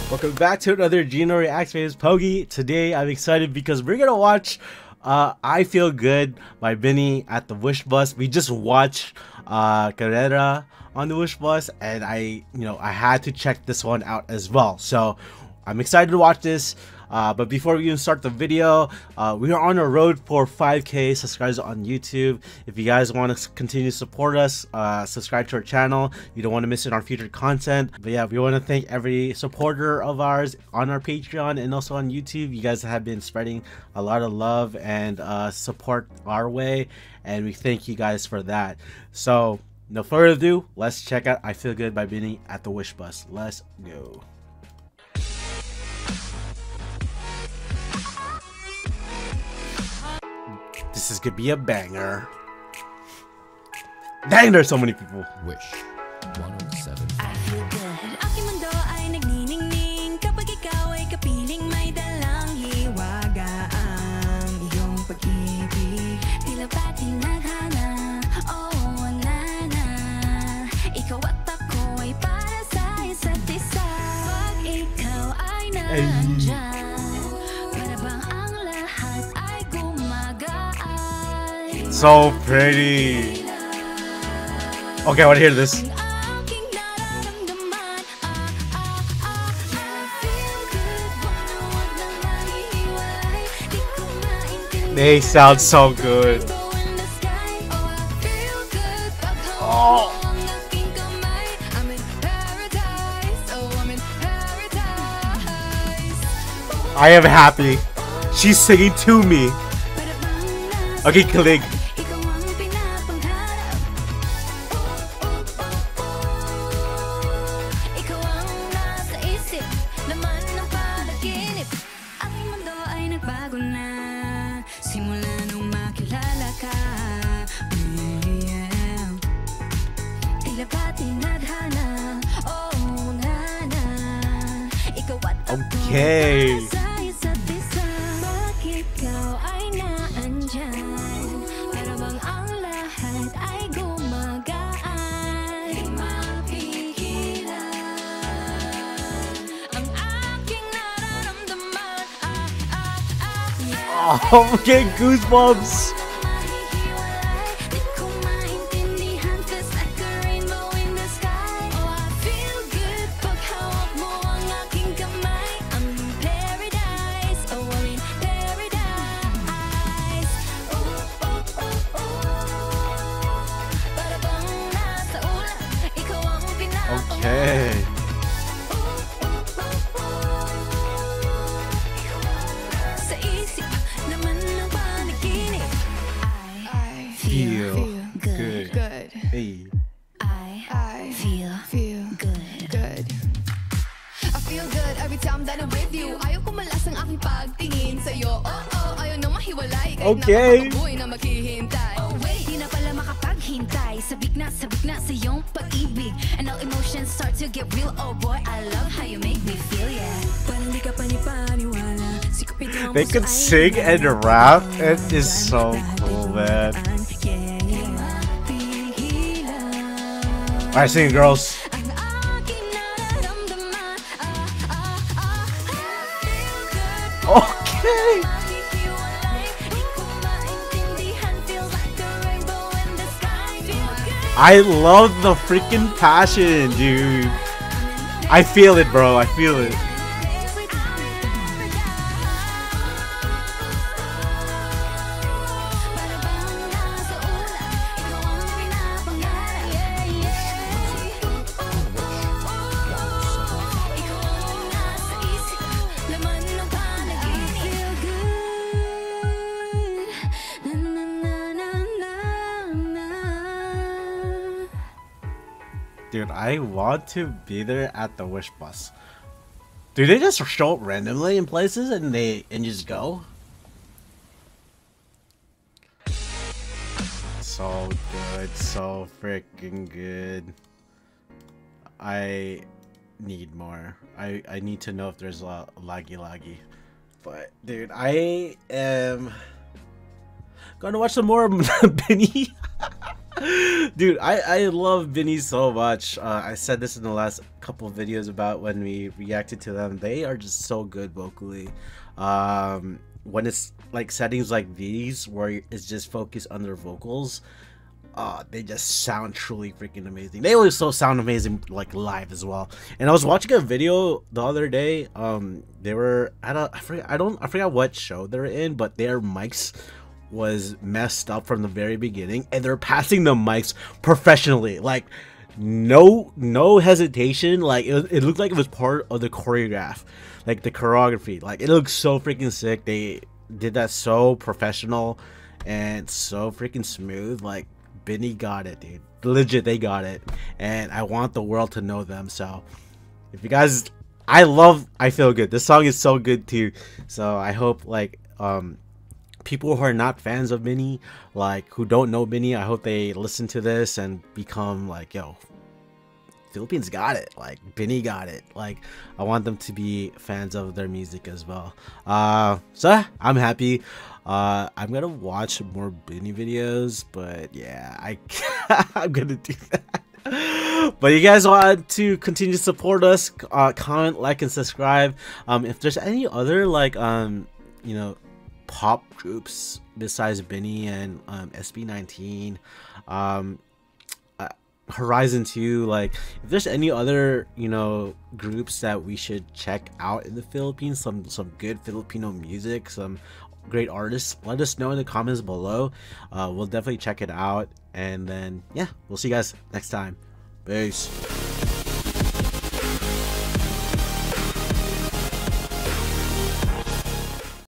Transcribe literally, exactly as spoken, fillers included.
Welcome back to another Gino Reacts. My name is Pogi. Today I'm excited because we're gonna watch uh, I Feel Good by Benny at the Wish Bus. We just watched uh, Carrera on the Wish Bus, and I, you know, I had to check this one out as well. So I'm excited to watch this. Uh, but before we even start the video, uh, we are on a road for five K subscribers on YouTube. If you guys want to continue to support us, uh, subscribe to our channel. You don't want to miss out on our future content. But yeah, we want to thank every supporter of ours on our Patreon and also on YouTube. You guys have been spreading a lot of love and uh, support our way, and we thank you guys for that. So no further ado, let's check out I Feel Good by Benny at the Wish Bus. Let's go. This is gonna be a banger. Dang, there's so many people. Wish one oh seven. I feel good. Ang aking mundo ay nagniningning kapag ikaw ay kapiling may dalang hiwaga ang iyong pag-ibig. Tila ba tinaghana? Oh, nana. Ikaw at ako ay para sa isa't isa. Pag ikaw ay nandyan, para bang ang lahat ay gumagaan. So pretty. Okay, I want to hear this. They sound so good. Oh. I am happy. She's singing to me. Okay, kilig. Okay. Oh, I'm getting goosebumps. Okay. Feel good. Good. Hey. I I feel feel good. good. I feel good every time that I'm with you. Ayaw ko malas ang aking pagtingin sa'yo. Oh, oh, ayaw na mahiwalay. Kahit Okay. napakabuhay na maghihintay. Oh wait, di na pala makapaghintay. Sabik na, sabik na sa iyong pag-ibig. And all emotions start to get real. Oh boy, I love how you make me feel, yeah. Parang di ka panipaniwala. Sikapin mo ang They puso could ay sing and rap. It is so cool, man. Alright, sing it, girls. Okay. I love the freaking passion, dude. I feel it, bro. I feel it. Dude, I want to be there at the Wish Bus. Do they just show up randomly in places and they and just go? So good, so freaking good. I need more. I I need to know if there's a laggy laggy. But dude, I am gonna watch some more Benny. Dude, I, I love Vinny so much. Uh, I said this in the last couple of videos about when we reacted to them. They are just so good vocally. Um, when it's like settings like these where it's just focused on their vocals, uh, they just sound truly freaking amazing. They also sound amazing like live as well. And I was watching a video the other day. Um, they were I don't I forget I don't I forgot what show they're in, but their mics was messed up from the very beginning, and they're passing the mics professionally, like no no hesitation. Like it, it looked like it was part of the choreograph, like the choreography. Like it looks so freaking sick. They did that so professional and so freaking smooth. Like Benny got it, dude. Legit, they got it, and I want the world to know them. So if you guys, I love I Feel Good. This song is so good too. So I hope like um people who are not fans of Benny, like who don't know Benny, I hope they listen to this and become like, yo, Philippines got it. Like Benny got it. Like I want them to be fans of their music as well. Uh, so I'm happy. Uh, I'm gonna watch more Benny videos, but yeah, I I'm gonna do that. But you guys want to continue to support us? Uh, comment, like, and subscribe. Um, if there's any other like um, you know, pop groups besides Benny and um, S B nineteen, um, uh, Horizon two, like if there's any other, you know, groups that we should check out in the Philippines, some some good Filipino music, some great artists, let us know in the comments below. Uh, we'll definitely check it out, and then yeah, we'll see you guys next time. Peace.